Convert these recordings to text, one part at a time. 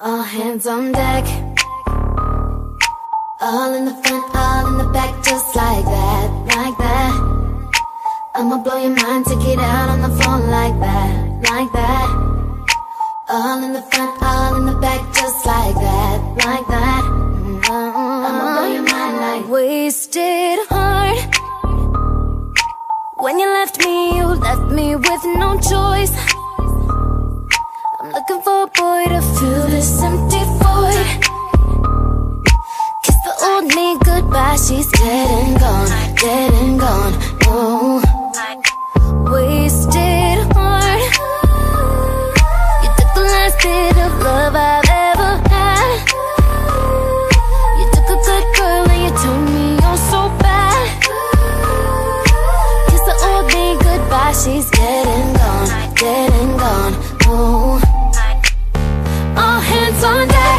All hands on deck. All in the front, all in the back, just like that, like that. I'ma blow your mind, take it out on the floor like that, like that. All in the front, all in the back, just like that, like that. I'ma blow your mind like wasted heart. When you left me with no choice. I'm looking for a boy to fill this empty void. Kiss the old me goodbye, she's dead and gone, dead and gone. Oh, wasted heart. You took the last bit of love I've ever had. You took a good girl and you turned me on so bad. Kiss the old me goodbye, she's dead and gone, dead and gone. Oh, all hands on deck.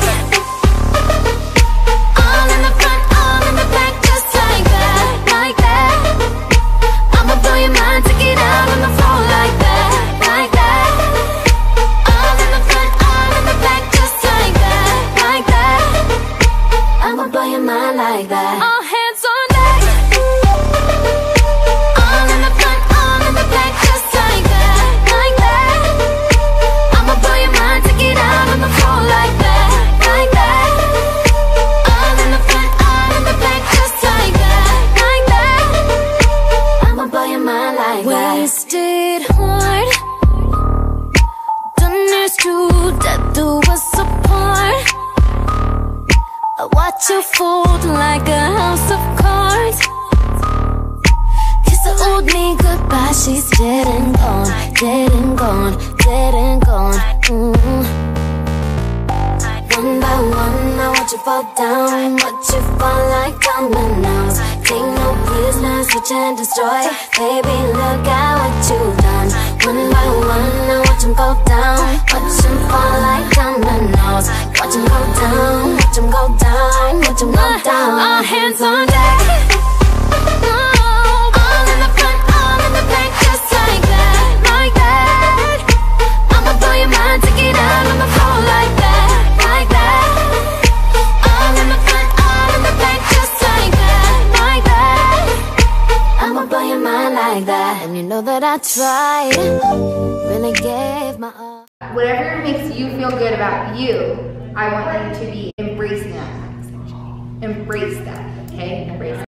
All in the front, all in the back, just like that, like that. I'ma blow your mind, take it out on the floor like that, like that. All in the front, all in the back, just like that, like that. I'ma blow your mind like that. All hands on deck. All in the front, all in the back, just like that, like that. I'ma blow your mind, take it out on the floor like that, like that. All in the front, all in the back, just like that, like that. I'ma blow your mind like that. Wasted heart. Done this to death, do us apart. I watch you fold like a house of cards. Kiss the old me goodbye, she's dead and gone, dead and gone, dead and gone. One by one, I watch you fall down, watch you fall like dominoes. Take no prisoners, switch and destroy. Baby, look at what you've done. One by one, I watch them go down, watch them fall like dominoes. Watch them go down, watch them go down, watch them go down. All hands on deck. All in the front, all in the back, just like that, like that. I'ma blow your mind, take it out on the floor like that, like that. All in the front, all in the back, just like that, like that. I'ma blow your mind like that. And you know that I tried, really gave my all. Whatever makes you feel good about you, I want you to be embracing that. Embrace that, okay? Embrace it.